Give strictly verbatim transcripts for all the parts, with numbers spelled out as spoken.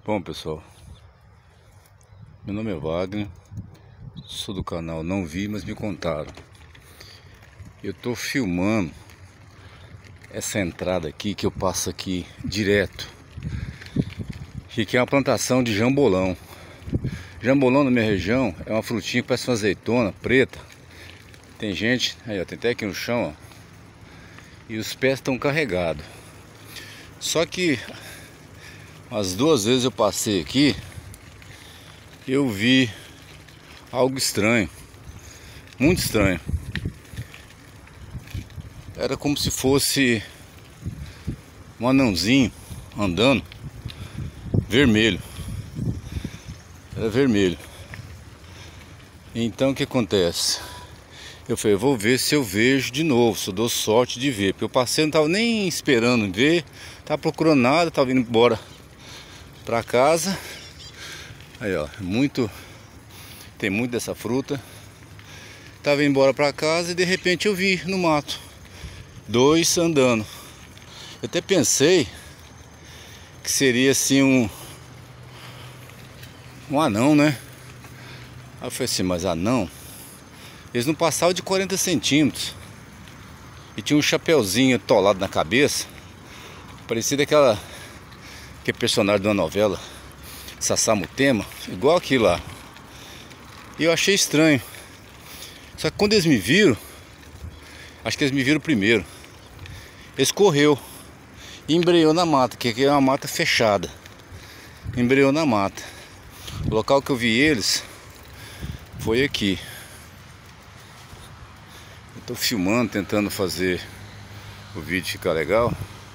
Bom, pessoal, meu nome é Wagner, sou do canal Não Vi, mas me contaram. Eu tô filmando essa entrada aqui que eu passo aqui direto, que aqui é uma plantação de jambolão. Jambolão na minha região é uma frutinha que parece uma azeitona preta. Tem gente, aí ó, tem até aqui no chão, ó, e os pés estão carregados. Só que as duas vezes eu passei aqui, eu vi algo estranho, muito estranho. Era como se fosse um anãozinho andando, vermelho. Era vermelho. Então o que acontece? Eu falei, vou ver se eu vejo de novo, se eu dou sorte de ver. Porque eu passei, não estava nem esperando ver, tava procurando nada, tava indo embora pra casa. Aí ó, muito, tem muito dessa fruta. Tava indo embora pra casa e de repente eu vi no mato dois andando. Eu até pensei que seria assim um um anão, né? Aí eu falei assim, mas anão? Eles não passavam de quarenta centímetros. E tinha um chapeuzinho atolado na cabeça, parecia daquela que é personagem de uma novela, Sassamutema, igual aquilo lá. E eu achei estranho. Só que quando eles me viram, acho que eles me viram primeiro, eles correu e embreou na mata, que aqui é uma mata fechada. Embreou na mata. O local que eu vi eles foi aqui. Eu tô filmando, tentando fazer o vídeo ficar legal.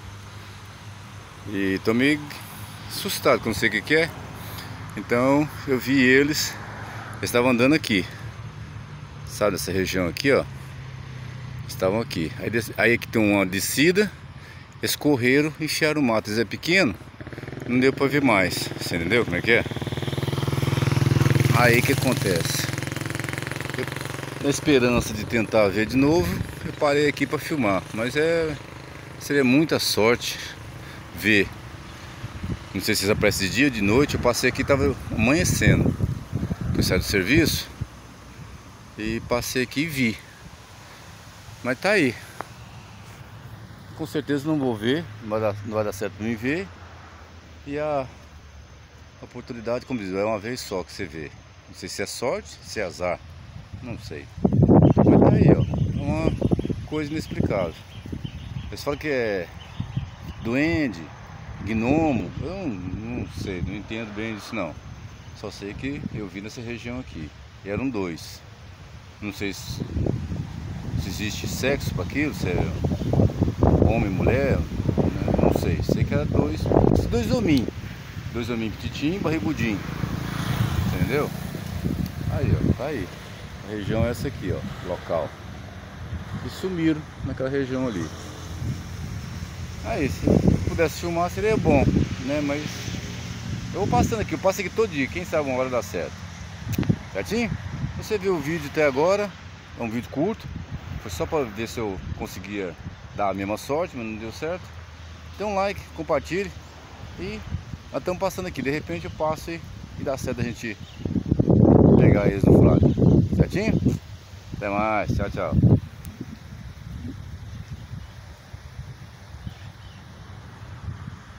E tô meio assustado, que eu não sei o que que é. Então eu vi eles, eles estavam andando aqui, sabe, nessa região aqui, ó. Estavam aqui. Aí, aí aqui tem uma descida, eles correram e enfiaram o mato. Eles é pequeno, não deu pra ver mais. Você entendeu como é que é? Aí que acontece? Eu, na esperança de tentar ver de novo, eu parei aqui pra filmar. Mas é, seria muita sorte ver. Não sei se eles aparecem de dia ou de noite. Eu passei aqui, tava amanhecendo. Eu saí do serviço e passei aqui e vi. Mas tá aí. Com certeza não vou ver, não vai dar, não vai dar certo pra mim ver. E a oportunidade, como diz, é uma vez só que você vê. Não sei se é sorte, se é azar, não sei. Mas tá aí, ó, uma coisa inexplicável. Eles falam que é duende, gnomo, eu não, não sei, não entendo bem disso não. Só sei que eu vi nessa região aqui. E eram dois. Não sei se, se existe sexo para aquilo, se é homem e mulher, né? Não sei. Sei que eram dois, dois hominhos. Dois hominhos petitinhos, barrigudinho. Entendeu? Aí, ó, tá aí. A região é essa aqui, ó, local. E sumiram naquela região ali. Aí, se pudesse filmar seria bom, né? Mas eu vou passando aqui, eu passo aqui todo dia, quem sabe uma hora dá certo. Certinho? Você viu o vídeo até agora, é um vídeo curto. Foi só para ver se eu conseguia dar a mesma sorte, mas não deu certo. Dê um like, compartilhe. E nós estamos passando aqui, de repente eu passo e, e dá certo a gente pegar eles no flagra. Certinho? Até mais, tchau, tchau.